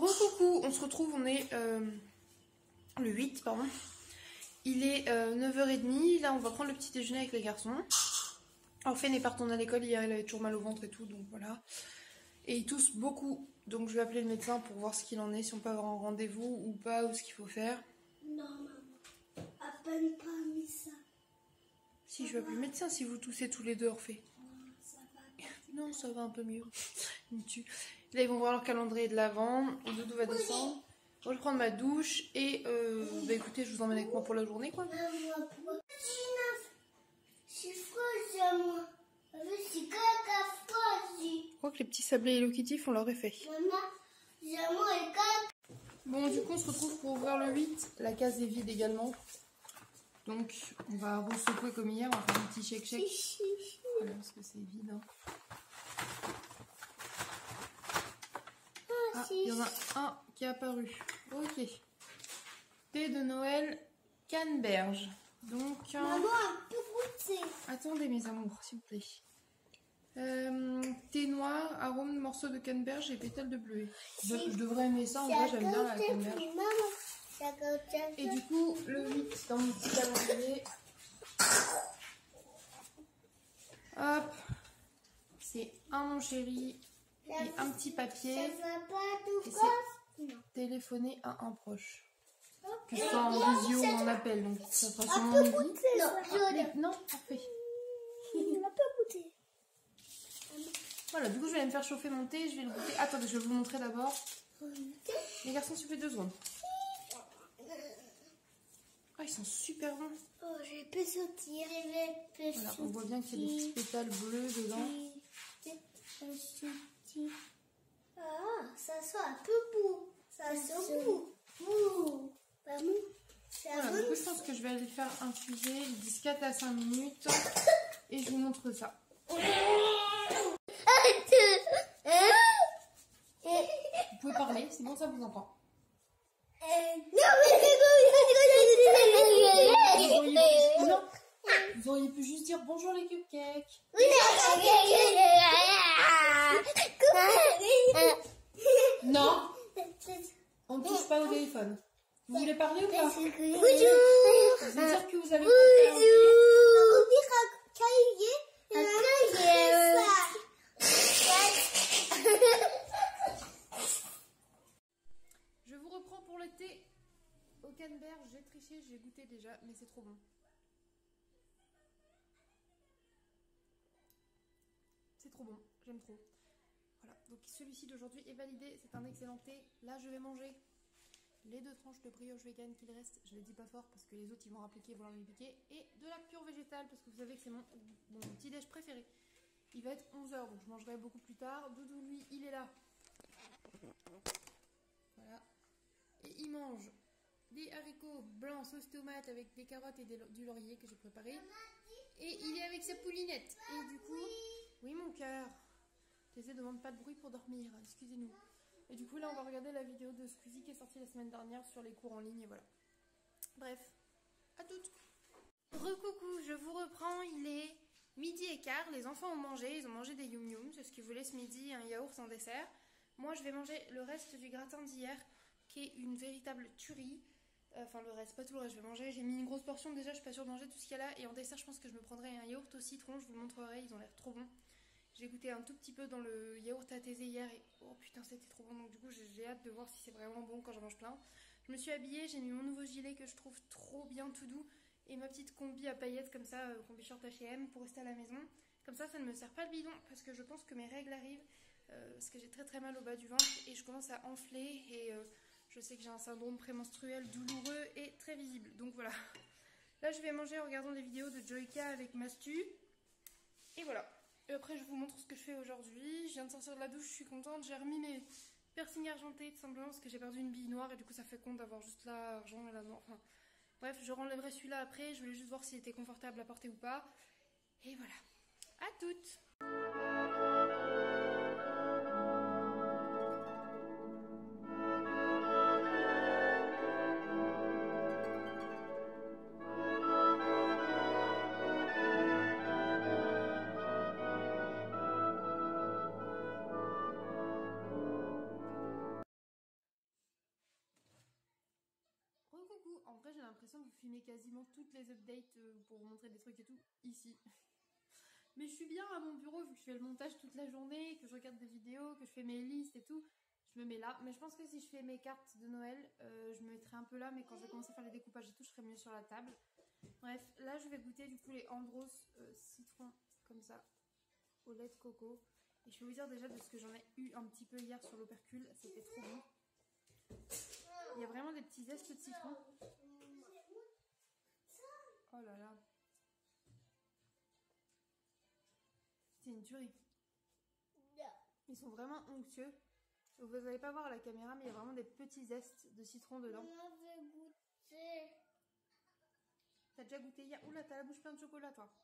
Recoucou, on se retrouve, on est le 8, pardon. Il est 9h30, là on va prendre le petit déjeuner avec les garçons. Orphée est partie à l'école hier, elle avait toujours mal au ventre et tout, donc voilà. Et ils toussent beaucoup, donc je vais appeler le médecin pour voir ce qu'il en est, si on peut avoir un rendez-vous ou pas, ou ce qu'il faut faire. Non maman, appelle pas un médecin. Si, je vais appeler le médecin si vous toussez tous les deux, Orphée. Ça va. Non, ça va un peu mieux. Il me tue. Là, ils vont voir leur calendrier de l'avant. Le doudou va descendre. Moi, je vais prendre ma douche. Et bah écoutez, je vous emmène avec moi pour la journée, quoi. C'est froid, moi. C'est caca froid. Je crois que les petits sablés Hello Kitty font leur effet. Maman, est caca. Bon, du coup, on se retrouve pour ouvrir le 8. La case est vide également. Donc, on va ressecouer comme hier. On va faire un petit shake-shake. Voilà, parce que c'est vide, hein. Ah, il y en a un qui est apparu. Ok. Thé de Noël canneberge. Donc, Maman, un peu goûter. attendez mes amours, s'il vous plaît. Thé noir, arôme de morceaux de canneberge et pétales de bleuet. Je devrais aimer ça, en vrai j'aime bien la canneberge. Et du coup, le 8 dans mon petit calendrier. Hop. C'est un mon chéri et un petit papier. Ça va pas tout Et comme. c'est téléphoner à un proche. Que ce soit en visio ou en appel, donc ça sera Un sûrement peu midi. goûter. Non, Non, parfait. on va pas goûter. Voilà, du coup je vais aller me faire chauffer mon thé, je vais le goûter. Attendez, je vais vous montrer d'abord. Les garçons, s'il vous plaît, 2 secondes. Ah, ils sont super bons. Oh, je peux sauter. Voilà, on voit bien qu'il y a des petits pétales bleus dedans. Ah, ça sent un peu mou. Ça sent mou. Mou. Pas mou. Voilà, du coup je pense que je vais aller le faire infuser. Ils disent 4 à 5 minutes. Et je vous montre ça. Vous pouvez parler, c'est bon, ça vous entend. Non, vous auriez pu juste dire bonjour les cupcakes. Non, on ne touche pas au téléphone. Vous voulez parler ou pas? Bonjour. Je veux dire que vous avez Je vous reprends pour le thé au canneberge. J'ai triché, j'ai goûté déjà, mais c'est trop bon. C'est trop bon, j'aime trop. Voilà, donc celui-ci d'aujourd'hui est validé, c'est un excellent thé. Là, je vais manger les 2 tranches de brioche vegan qu'il reste. Je le dis pas fort parce que les autres ils vont appliquer, vont leur piquer. Et de la pure végétale parce que vous savez que c'est mon petit déj préféré. Il va être 11h, donc je mangerai beaucoup plus tard. Doudou, lui, il est là. Voilà. Et il mange des haricots blancs sauce tomate avec des carottes et du laurier que j'ai préparé. Et il est avec sa poulinette. Et du coup... Oui, mon cœur. J'essaie de demander pas de bruit pour dormir. Excusez-nous. Et du coup, là, on va regarder la vidéo de Squeezie qui est sortie la semaine dernière sur les cours en ligne. Et voilà. Bref. À toutes. Recoucou, je vous reprends. Il est 12h15. Les enfants ont mangé. Ils ont mangé des yum yum. C'est ce qu'ils voulaient ce midi. Un yaourt en dessert. Moi, je vais manger le reste du gratin d'hier, qui est une véritable tuerie. Enfin, le reste, pas tout le reste, je vais manger. J'ai mis une grosse portion déjà, je suis pas sûre de manger tout ce qu'il y a là. Et en dessert, je pense que je me prendrai un yaourt au citron, je vous le montrerai, ils ont l'air trop bons. J'ai goûté un tout petit peu dans le yaourt à thésée hier et oh putain, c'était trop bon. Donc du coup, j'ai hâte de voir si c'est vraiment bon quand j'en mange plein. Je me suis habillée, j'ai mis mon nouveau gilet que je trouve trop bien, tout doux. Et ma petite combi à paillettes comme ça, combi short H&M pour rester à la maison. Comme ça ne me sert pas le bidon parce que je pense que mes règles arrivent. Parce que j'ai très mal au bas du ventre et je commence à enfler et... je sais que j'ai un syndrome prémenstruel douloureux et très visible. Donc voilà. Là, je vais manger en regardant des vidéos de Joyka avec Mastu. Et voilà. Et après, je vous montre ce que je fais aujourd'hui. Je viens de sortir de la douche, je suis contente. J'ai remis mes piercings argentés tout simplement parce que j'ai perdu une bille noire. Et du coup, ça fait compte d'avoir juste l'argent et la noire. Enfin, bref, je renlèverai celui-là après. Je voulais juste voir s'il était confortable à porter ou pas. Et voilà. À toutes. vrai, j'ai l'impression que vous filmez quasiment toutes les updates pour vous montrer des trucs et tout ici. Mais je suis bien à mon bureau vu que je fais le montage toute la journée, que je regarde des vidéos, que je fais mes listes et tout. Je me mets là. Mais je pense que si je fais mes cartes de Noël, je me mettrai un peu là. Mais quand je vais commencer à faire les découpages et tout, je serai mieux sur la table. Bref, là je vais goûter du coup les Andros citron comme ça au lait de coco. Et je vais vous dire déjà de ce que j'en ai eu un petit peu hier sur l'opercule. C'était trop bon. Il y a vraiment des petits zestes de citron. Oh là là. C'est une tuerie. Ils sont vraiment onctueux. Vous n'allez pas voir à la caméra, mais il y a vraiment des petits zestes de citron dedans. T'as déjà goûté hier? Oula, t'as la bouche pleine de chocolat, toi.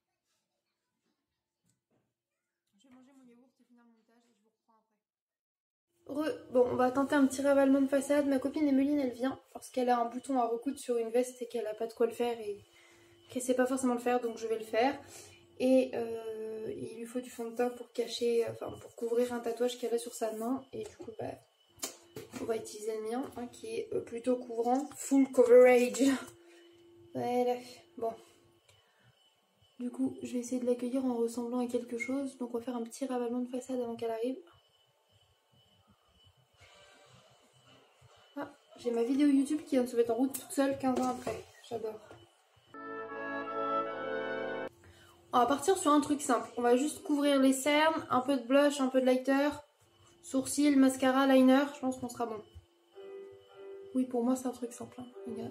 Je vais manger mon yaourt et finir le montage et je vous reprends après. Bon, on va tenter un petit ravalement de façade. Ma copine Emeline, elle vient parce qu'elle a un bouton à recoudre sur une veste et qu'elle a pas de quoi le faire et qu'elle sait pas forcément le faire, donc je vais le faire. Et il lui faut du fond de teint pour cacher, enfin pour couvrir un tatouage qu'elle a sur sa main. Et du coup, bah, on va utiliser le mien, hein, qui est plutôt couvrant, full coverage. Voilà, bon. Du coup, je vais essayer de l'accueillir en ressemblant à quelque chose. Donc on va faire un petit ravalement de façade avant qu'elle arrive. Ah, j'ai ma vidéo YouTube qui vient de se mettre en route toute seule 15 ans après. J'adore. On va partir sur un truc simple. On va juste couvrir les cernes, un peu de blush, un peu de lighter, sourcils, mascara, liner. Je pense qu'on sera bon. Oui, pour moi, c'est un truc simple. Hein. Regarde.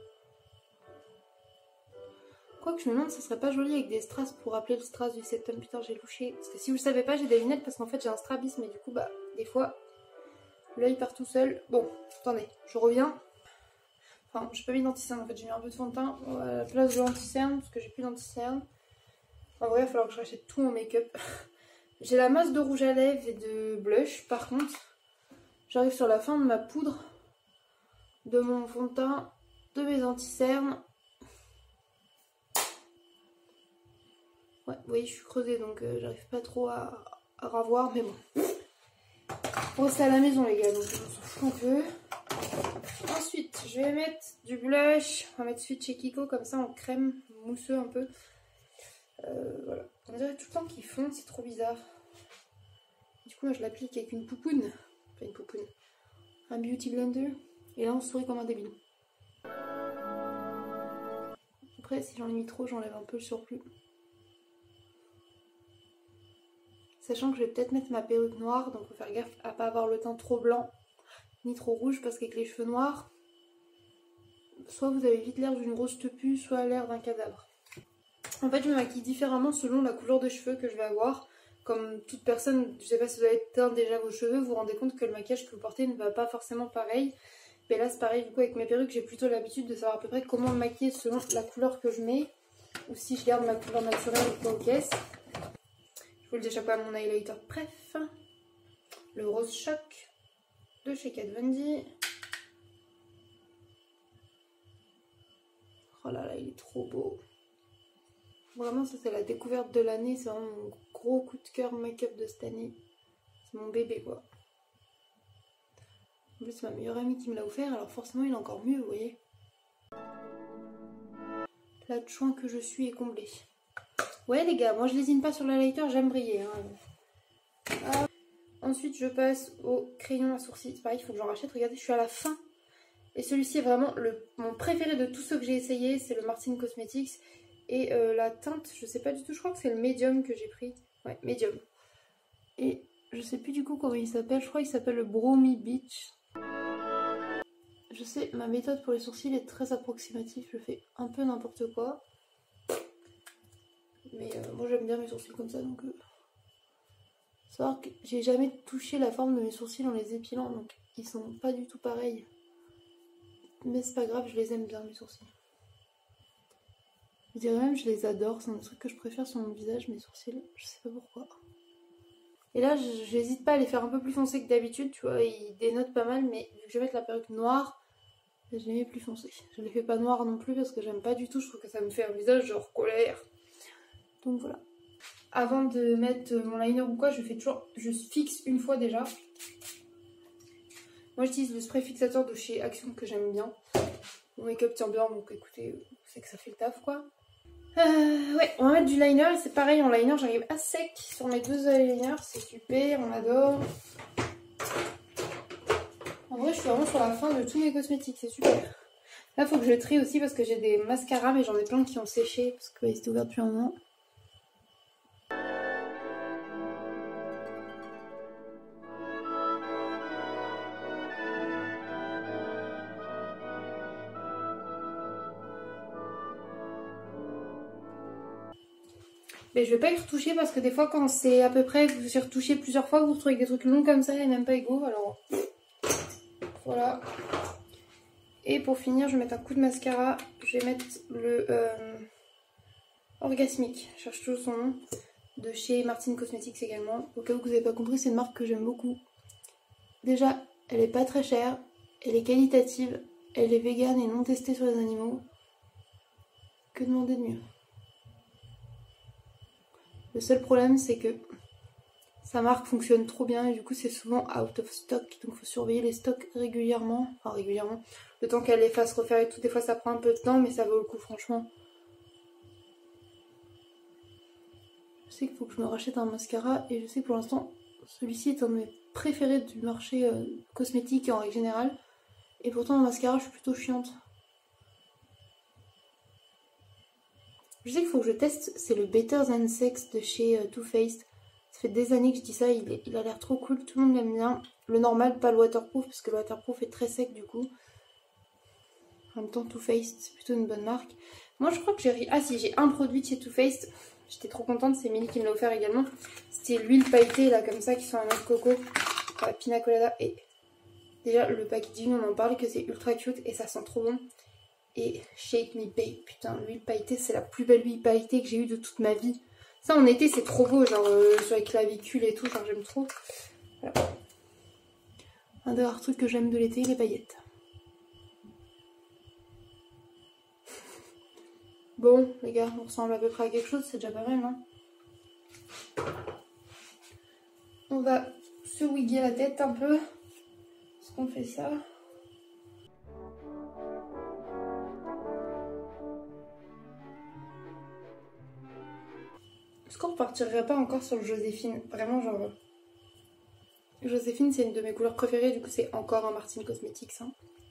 Quoique je me demande si ce serait pas joli avec des strass pour rappeler le strass du septum. Putain, j'ai louché. Parce que si vous le savez pas, j'ai des lunettes parce qu'en fait j'ai un strabisme et du coup, bah, des fois, l'œil part tout seul. Bon, attendez, je reviens. Enfin, j'ai pas mis d'anti-cerne en fait, j'ai mis un peu de fond de teint à la place de l'anti-cerne parce que j'ai plus d'anti-cerne. En vrai, il va falloir que je rachète tout en make-up. J'ai la masse de rouge à lèvres et de blush. Par contre, j'arrive sur la fin de ma poudre, de mon fond de teint, de mes anti-cernes. Ouais, vous voyez, je suis creusée donc j'arrive pas trop à revoir, mais bon. Bon, c'est à la maison, les gars, donc on s'en fout un peu. Ensuite, je vais mettre du blush. On va mettre celui de chez Kiko, comme ça en crème, mousseux un peu. Voilà. On dirait tout le temps qu'il fond, c'est trop bizarre. Du coup, moi, je l'applique avec une poupoune. Enfin, une poupoune. Un beauty blender. Et là, on sourit comme un débile. Après, si j'en ai mis trop, j'enlève un peu le surplus. Sachant que je vais peut-être mettre ma perruque noire, donc faut faire gaffe à pas avoir le teint trop blanc ni trop rouge parce qu'avec les cheveux noirs, soit vous avez vite l'air d'une grosse tepu, soit l'air d'un cadavre. En fait, je me maquille différemment selon la couleur de cheveux que je vais avoir. Comme toute personne, je sais pas si vous avez teint déjà vos cheveux, vous vous rendez compte que le maquillage que vous portez ne va pas forcément pareil. Mais là, c'est pareil, du coup, avec mes perruques, j'ai plutôt l'habitude de savoir à peu près comment me maquiller selon la couleur que je mets. Ou si je garde ma couleur naturelle ou pas aux caisses. Je vous le dis à chaque fois, mon highlighter Pref, le Rose Choc de chez Kat Von D. Oh là là, il est trop beau. Vraiment, ça c'est la découverte de l'année, c'est vraiment mon gros coup de cœur make-up de cette année. C'est mon bébé quoi. En plus, c'est ma meilleure amie qui me l'a offert, alors forcément il est encore mieux, vous voyez. La chouin que je suis est comblée. Ouais les gars, moi je lésine pas sur l'highlighter, j'aime briller. Hein. Ah. Ensuite je passe au crayon à sourcils. C'est pareil, il faut que j'en rachète. Regardez, je suis à la fin. Et celui-ci est vraiment mon préféré de tous ceux que j'ai essayé. C'est le Martin Cosmetics. Et la teinte, je sais pas du tout, je crois que c'est le Medium que j'ai pris. Ouais, Medium. Et je sais plus du coup comment il s'appelle. Je crois qu'il s'appelle le Brownie Beach. Je sais, ma méthode pour les sourcils est très approximative. Je fais un peu n'importe quoi. Mais moi j'aime bien mes sourcils comme ça, donc savoir que j'ai jamais touché la forme de mes sourcils en les épilant, donc ils sont pas du tout pareils. Mais c'est pas grave, je les aime bien mes sourcils. Je dirais même que je les adore, c'est un truc que je préfère sur mon visage, mes sourcils, je sais pas pourquoi. Et là j'hésite pas à les faire un peu plus foncés que d'habitude, tu vois, ils dénotent pas mal, mais vu que je vais mettre la perruque noire, je les mets plus foncés. Je les fais pas noirs non plus parce que j'aime pas du tout, je trouve que ça me fait un visage genre colère. Donc voilà. Avant de mettre mon liner ou quoi, je fixe une fois déjà. Moi j'utilise le spray fixateur de chez Action que j'aime bien. Mon make-up tient bien, donc écoutez, c'est que ça fait le taf quoi. Ouais, on va mettre du liner et c'est pareil, en liner j'arrive à sec sur mes 2 eyeliners, c'est super, on adore. En vrai je suis vraiment sur la fin de tous mes cosmétiques, c'est super. Là faut que je trie aussi parce que j'ai des mascaras mais j'en ai plein qui ont séché parce qu'ils étaient ouverts depuis un moment. Mais je vais pas y retoucher parce que des fois quand c'est à peu près, vous y retouchez plusieurs fois, vous vous retrouvez avec des trucs longs comme ça et même pas égaux, alors voilà. Et pour finir, je vais mettre un coup de mascara, je vais mettre le Orgasmic, je cherche toujours son nom, de chez Martine Cosmetics également. Au cas où vous n'avez pas compris, c'est une marque que j'aime beaucoup. Déjà, elle est pas très chère, elle est qualitative, elle est végane et non testée sur les animaux. Que demander de mieux? Le seul problème, c'est que sa marque fonctionne trop bien et du coup, c'est souvent out of stock. Donc, il faut surveiller les stocks régulièrement. Enfin, régulièrement. Le temps qu'elle les fasse refaire et tout, des fois, ça prend un peu de temps, mais ça vaut le coup, franchement. Je sais qu'il faut que je me rachète un mascara et je sais que pour l'instant, celui-ci est un de mes préférés du marché cosmétique en règle générale. Et pourtant, en mascara, je suis plutôt chiante. Je sais qu'il faut que je teste, c'est le Better Than Sex de chez Too Faced. Ça fait des années que je dis ça, il a l'air trop cool, tout le monde l'aime bien. Le normal, pas le waterproof, parce que le waterproof est très sec du coup. En même temps, Too Faced, c'est plutôt une bonne marque. Moi, je crois que j'ai... Ah si, j'ai un produit de chez Too Faced. J'étais trop contente, c'est Milly qui me l'a offert également. C'était l'huile pailletée, là, comme ça, qui sent la noix de coco. La pina colada. Et déjà, le packaging, on en parle que c'est ultra cute et ça sent trop bon. Et Shake Me Babe, putain, l'huile pailletée, c'est la plus belle huile pailletée que j'ai eue de toute ma vie. Ça, en été, c'est trop beau, genre sur les clavicules et tout, genre j'aime trop. Voilà. Un des rares trucs que j'aime de l'été, les paillettes. Bon, les gars, on ressemble à peu près à quelque chose, c'est déjà pas mal, hein. On va se wiguer la tête un peu. Est-ce qu'on fait ça? Est-ce qu'on repartirait pas encore sur le Joséphine? Vraiment, genre... Joséphine, c'est une de mes couleurs préférées, du coup c'est encore un Martine Cosmetics, hein.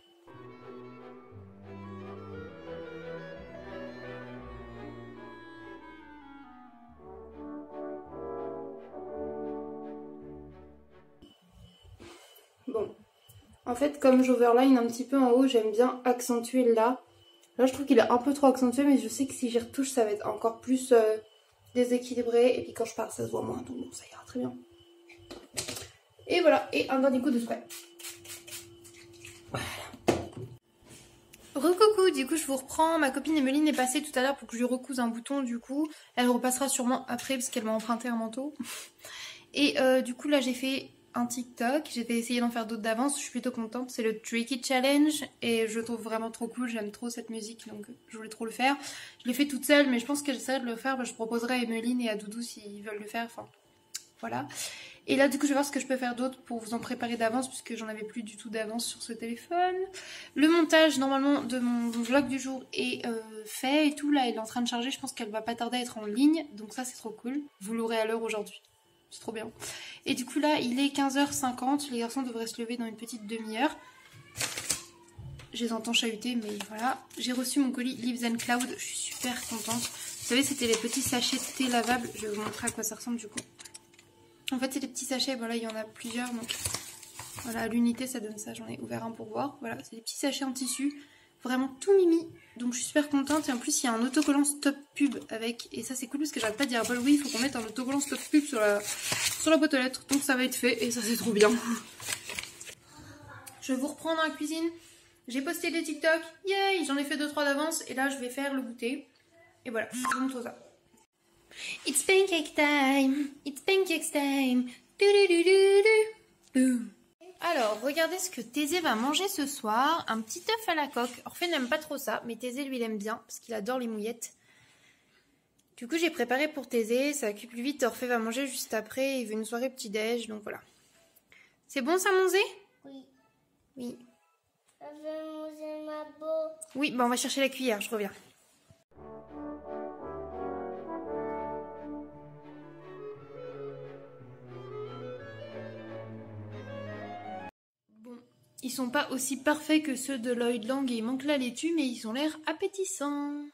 Bon. En fait, comme j'overline un petit peu en haut, j'aime bien accentuer là. Là, je trouve qu'il est un peu trop accentué, mais je sais que si j'y retouche, ça va être encore plus déséquilibré. Et puis quand je pars, ça se voit moins, donc bon, ça ira très bien. Et voilà, et un dernier coup de spray. Voilà. Recoucou, du coup je vous reprends. Ma copine Emeline est passée tout à l'heure pour que je lui recouse un bouton, du coup. Elle repassera sûrement après parce qu'elle m'a emprunté un manteau. Et du coup là j'ai fait un TikTok, j'ai essayé d'en faire d'autres d'avance, je suis plutôt contente. C'est le Tricky Challenge et je le trouve vraiment trop cool, j'aime trop cette musique donc je voulais trop le faire. Je l'ai fait toute seule mais je pense qu'elle j'essaierai de le faire, je proposerai à Emeline et à Doudou s'ils veulent le faire, enfin voilà. Et là du coup je vais voir ce que je peux faire d'autre pour vous en préparer d'avance puisque j'en avais plus du tout d'avance sur ce téléphone. Le montage normalement de mon vlog du jour est fait et tout, là elle est en train de charger, je pense qu'elle va pas tarder à être en ligne donc ça c'est trop cool. Vous l'aurez à l'heure aujourd'hui. C'est trop bien. Et du coup là il est 15h50, les garçons devraient se lever dans une petite demi-heure. Je les entends chahuter mais voilà. J'ai reçu mon colis Leaves and Cloud, je suis super contente. Vous savez c'était les petits sachets de thé lavables, je vais vous montrer à quoi ça ressemble du coup. En fait c'est des petits sachets, voilà il y en a plusieurs donc voilà à l'unité ça donne ça, j'en ai ouvert un pour voir. Voilà c'est des petits sachets en tissu. Vraiment tout mimi, donc je suis super contente et en plus il y a un autocollant stop pub avec et ça c'est cool parce que j'arrête pas de dire bah oui il faut qu'on mette un autocollant stop pub sur la boîte aux lettres donc ça va être fait et ça c'est trop bien. Je vous reprends dans la cuisine, j'ai posté des TikTok, yay j'en ai fait 2-3 d'avance et là je vais faire le goûter et voilà je vous montre ça. It's pancake time, it's pancake time, Alors, regardez ce que Thésée va manger ce soir. Un petit œuf à la coque. Orphée n'aime pas trop ça, mais Thésée, lui, il aime bien, parce qu'il adore les mouillettes. Du coup, j'ai préparé pour Thésée. Ça occupe plus vite. Orphée va manger juste après. Il veut une soirée petit-déj, donc voilà. C'est bon, ça, Monzé? Oui. Oui. Je vais manger ma peau. Oui, bah on va chercher la cuillère, je reviens. Bon, ils sont pas aussi parfaits que ceux de Lloyd Lang et il manque la laitue, mais ils ont l'air appétissants.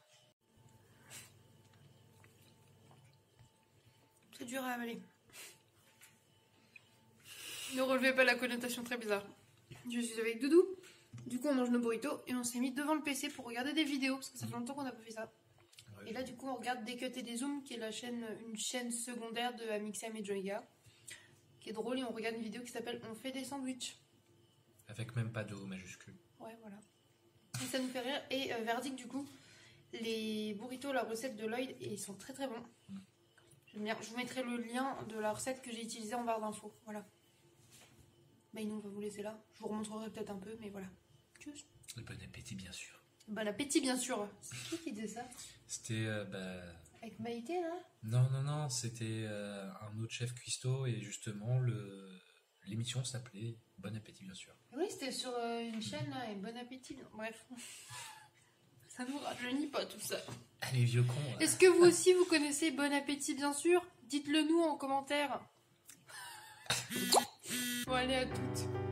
C'est dur à avaler. Ne relevez pas la connotation très bizarre. Je suis avec Doudou. Du coup, on mange nos burritos et on s'est mis devant le PC pour regarder des vidéos parce que ça fait longtemps qu'on n'a pas fait ça. Ouais. Et là, du coup, on regarde Des Cuts et des Zooms, qui est une chaîne secondaire de Amixem et Joyga, qui est drôle. Et on regarde une vidéo qui s'appelle On fait des sandwichs. Avec même pas de O majuscule. Ouais, voilà. Et ça nous fait rire. Et verdict, du coup, les burritos, la recette de Lloyd, et ils sont très très bons. J'aime bien. Je vous mettrai le lien de la recette que j'ai utilisée en barre d'infos. Voilà. Bah, nous, on va vous laisser là. Je vous remontrerai peut-être un peu, mais voilà. Tchuss. Et bon appétit, bien sûr. Bon appétit, bien sûr. C'est qui disait ça? C'était... Avec Maïté, là? Non, c'était un autre chef cuistot et justement, l'émission s'appelait Bon appétit, bien sûr. Oui, c'était sur une chaîne, là, et Bon appétit. Bref. Ça nous rajeunit pas, tout ça. Les vieux cons. Là. Est-ce que vous aussi, vous connaissez Bon appétit, bien sûr? Dites-le nous en commentaire. Bon, allez, à toutes.